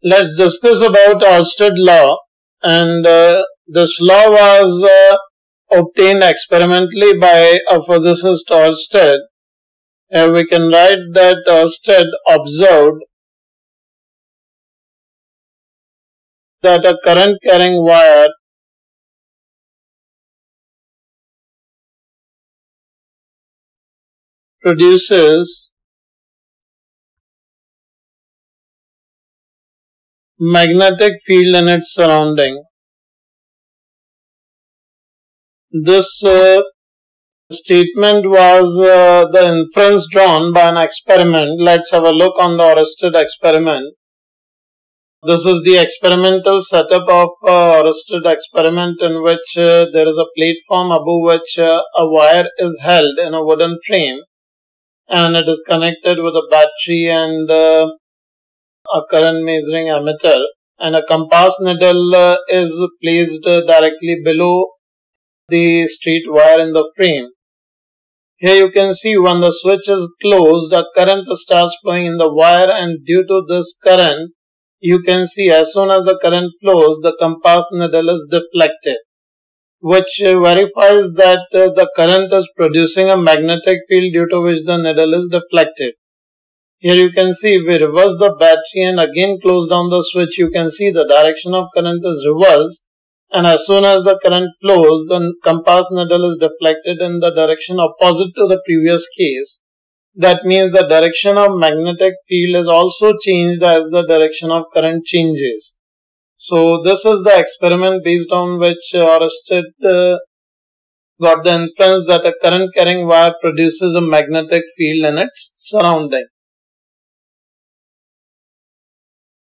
Let's discuss about Oersted law, and this law was obtained experimentally by a physicist Oersted. Here we can write that Oersted observed that a current carrying wire produces magnetic field in its surrounding. This statement was the inference drawn by an experiment. Let's have a look on the Oersted experiment. This is the experimental setup of Oersted experiment, in which there is a platform above which a wire is held in a wooden frame, and it is connected with a battery and a current measuring ammeter, and a compass needle is placed directly below the straight wire in the frame. Here you can see when the switch is closed, a current starts flowing in the wire, and due to this current, you can see as soon as the current flows, the compass needle is deflected, which verifies that the current is producing a magnetic field due to which the needle is deflected. Here you can see if we reverse the battery and again close down the switch, you can see the direction of current is reversed, and as soon as the current flows, the compass needle is deflected in the direction opposite to the previous case. That means the direction of magnetic field is also changed as the direction of current changes. So this is the experiment based on which Oersted got the inference that a current carrying wire produces a magnetic field in its surrounding.